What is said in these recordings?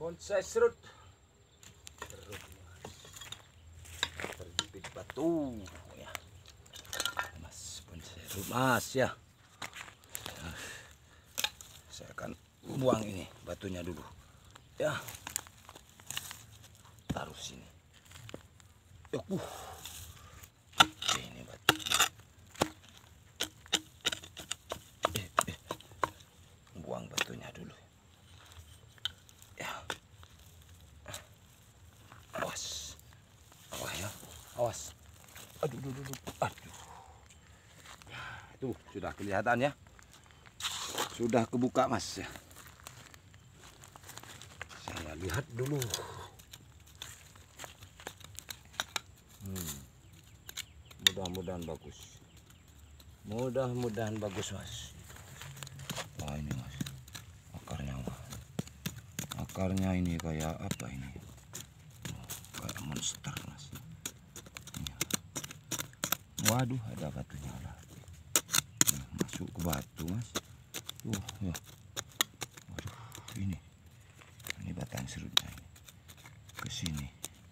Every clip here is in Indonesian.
Bonsai serut. Terjepit batu ya. Mas, bonsai serut Mas ya. Saya akan buang ini batunya dulu. Ya. Taruh sini. Yuk. Ini batu. Buang batunya dulu. Ya. Awas. Awas ya. Awas. Aduh. Tuh, sudah kelihatan ya. Sudah kebuka Mas ya. Saya lihat dulu. Mudah-mudahan bagus. Mudah-mudahan bagus Mas. Wah ini Mas. Akarnya Mas. Akarnya ini kayak apa ini? Kayak monster Mas. Waduh, ada batunya lah. Masuk ke batu Mas. Tuh ya. Waduh, ini batang serutnya ini. Ke sini.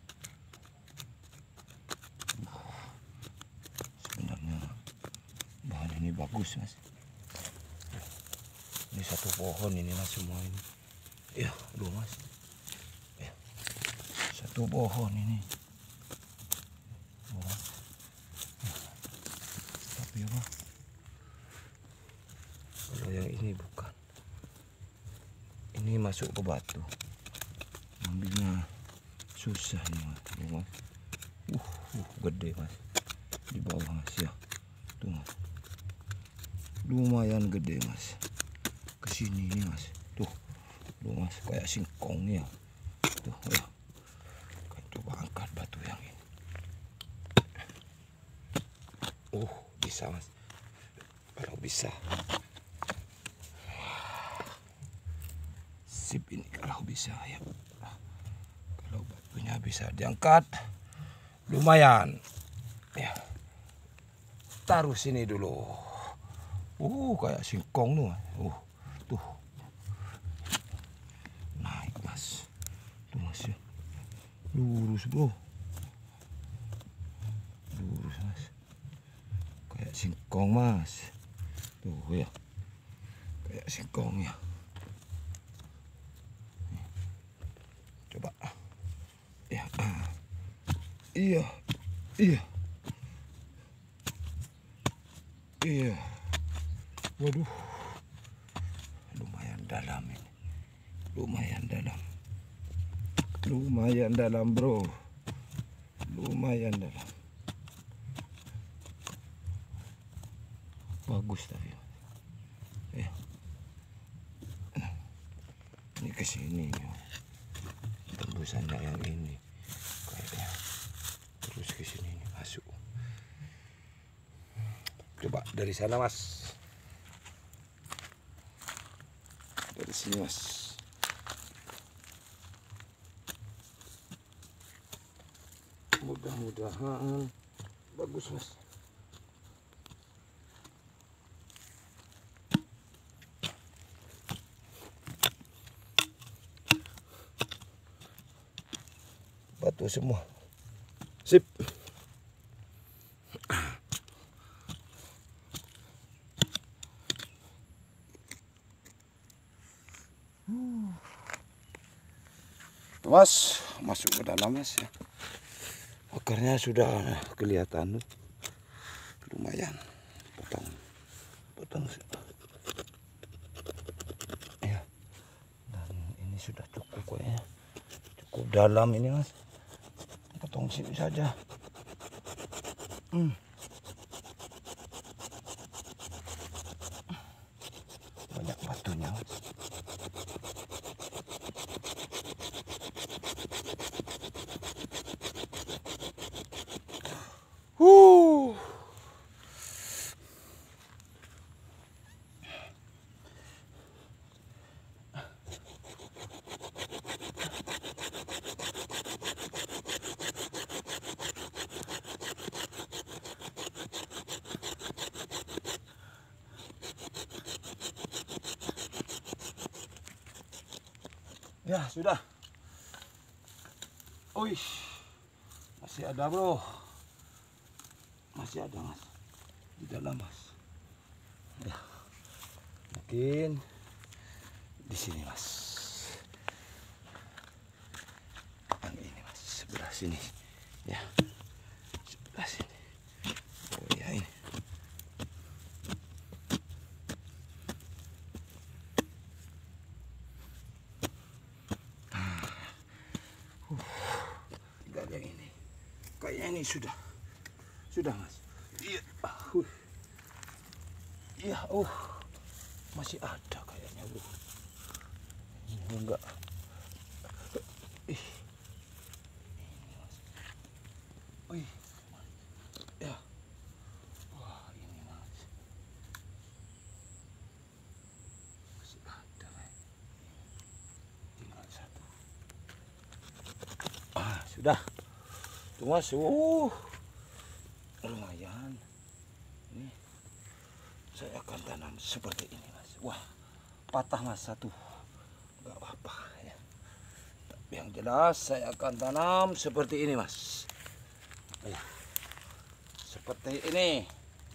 Sebenarnya bahan ini bagus Mas. Ini satu pohon ini Mas semua ini. Ya, aduh Mas. Ya. Satu pohon ini. Oh. Ya. Tapi apa? Kalau yang ini bukan. Ini masuk ke batu. Ambilnya susah nih Mas. Gede Mas. Di bawah Mas ya. Tuh Mas. Lumayan gede Mas. Kesini nih Mas. Tuh Mas kayak singkong ya. Tuh ya. Coba angkat batu yang ini. Bisa Mas. Kalau bisa. Sip ini kalau bisa ya. Kalau batunya bisa diangkat. Lumayan. Ya. Taruh sini dulu. Kayak singkong tuh. Tuh. Naik Mas. Tuh Mas ya. Lurus bro. Lurus Mas. Kayak singkong Mas. Tuh ya. Kayak singkong ya. Coba. Ya. Iya. Waduh. Lumayan dalam ini. Lumayan dalam bro. Lumayan dalam. Bagus tapi. Ya. Ini ke sini. Tembusannya yang ini. Kayaknya. Terus ke sini masuk. Coba dari sana Mas. Dari sini Mas. Mudah-mudahan bagus Mas. Batu semua. Sip. Mas, masuk ke dalam Mas ya. Akarnya sudah kelihatan. Lumayan. Potong. Ya. Dan ini sudah cukup kayaknya. Cukup dalam ini Mas. Potong sini saja. Banyak batunya Mas. Ya sudah. Wih, masih ada bro, masih ada mas, di dalam mas. Ya, mungkin di sini mas. Yang ini mas, sebelah sini. Ya, sebelah sini. Oh ya ini. Tinggal yang ini. Kayaknya ini sudah mas. Iya. Iya, masih ada kayaknya bro. Ini enggak. Ih. Ini mas. Wih. Ya. Wah, ini mas. Masih ada kayak. Tinggal satu. Sudah. Tuh mas. Lumayan. Ini saya akan tanam seperti ini mas. Wah, patah mas satu. Enggak apa-apa ya. Tapi yang jelas saya akan tanam seperti ini mas. Ya. Seperti ini.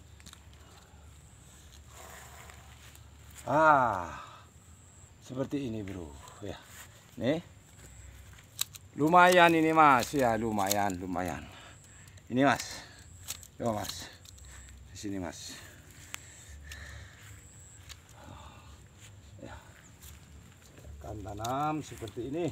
Seperti ini bro. Ya. Nih. Lumayan ini mas. Ya, lumayan. Ini mas. Coba mas. Di sini mas. Ya. Saya akan tanam seperti ini.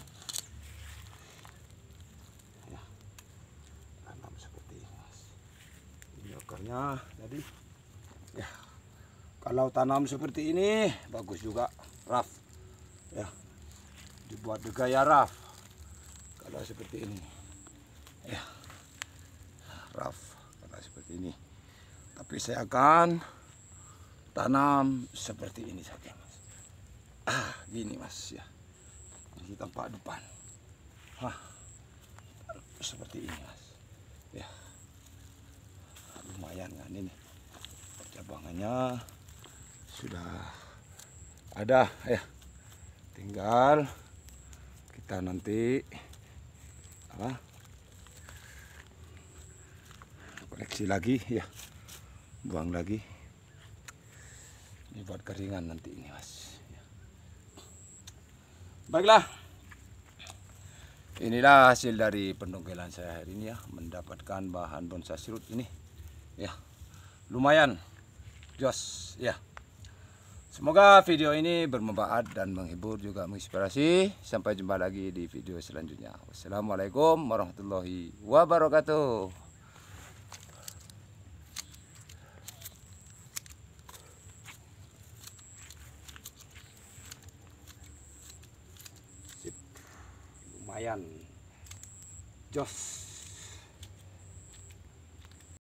Ya. Tanam seperti ini mas. Ini akarnya tadi. Ya. Kalau tanam seperti ini bagus juga, raf. Ya. Dibuat gaya raf. Kalau seperti ini. Ya. Raf kalau seperti ini. Tapi saya akan tanam seperti ini saja mas. Gini mas ya. Ini tampak depan. Seperti ini mas. Ya. Lumayan kan ini. Cabangannya sudah ada ya. Tinggal kita nanti koleksi lagi ya, buang lagi. Ini buat keringan nanti ini mas ya. Baiklah, inilah hasil dari pendongkelan saya hari ini ya, mendapatkan bahan bonsai serut ini ya, lumayan jos ya. Semoga video ini bermanfaat dan menghibur juga menginspirasi. Sampai jumpa lagi di video selanjutnya. Wassalamualaikum warahmatullahi wabarakatuh. Sip. Lumayan jos.